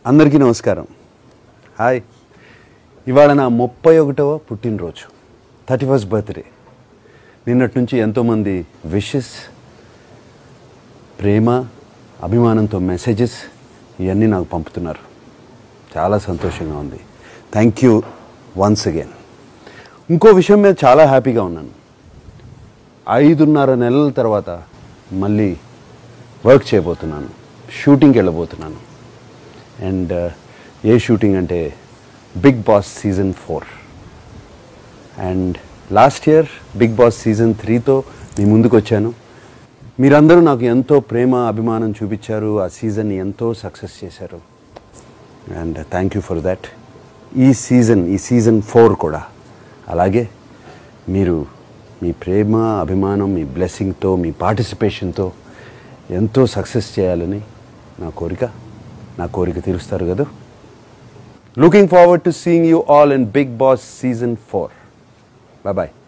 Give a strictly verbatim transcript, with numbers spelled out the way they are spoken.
అందరికీ నమస్కారం. హాయ్. ఇవాళ నా ముప్పై ఒకటవ పుట్టినరోజు, థర్టీ ఫస్ట్ బర్త్డే. నిన్నటి నుంచి ఎంతోమంది విషెస్, ప్రేమ, అభిమానంతో మెసేజెస్ ఇవన్నీ నాకు పంపుతున్నారు. చాలా సంతోషంగా ఉంది. Thank you once again. ఇంకో విషయం మీద చాలా హ్యాపీగా ఉన్నాను. ఐదున్నర నెలల తర్వాత మళ్ళీ వర్క్ చేయబోతున్నాను, షూటింగ్కి వెళ్ళబోతున్నాను. అండ్ ఏ షూటింగ్ అంటే Bigg Boss season four. And last year Bigg Boss season త్రీతో మీ ముందుకు వచ్చాను. మీరందరూ నాకు ఎంతో ప్రేమ, అభిమానం చూపించారు. ఆ సీజన్ని ఎంతో సక్సెస్ చేశారు. And thank you for that. ఈ సీజన్ ఈ సీజన్ ఫోర్ కూడా అలాగే మీరు మీ ప్రేమ, అభిమానం, మీ బ్లెస్సింగ్తో, మీ పార్టిసిపేషన్తో ఎంతో సక్సెస్ చేయాలని నా కోరిక. నా కోరిక తీరుస్తారు కదా. Looking forward to seeing you all in Bigg Boss season four. Bye bye.